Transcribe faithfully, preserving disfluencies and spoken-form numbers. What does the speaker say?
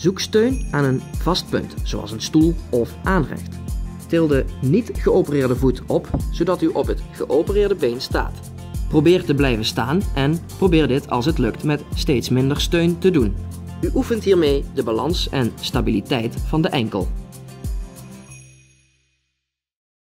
Zoek steun aan een vast punt, zoals een stoel of aanrecht. Til de niet geopereerde voet op, zodat u op het geopereerde been staat. Probeer te blijven staan en probeer dit als het lukt met steeds minder steun te doen. U oefent hiermee de balans en stabiliteit van de enkel.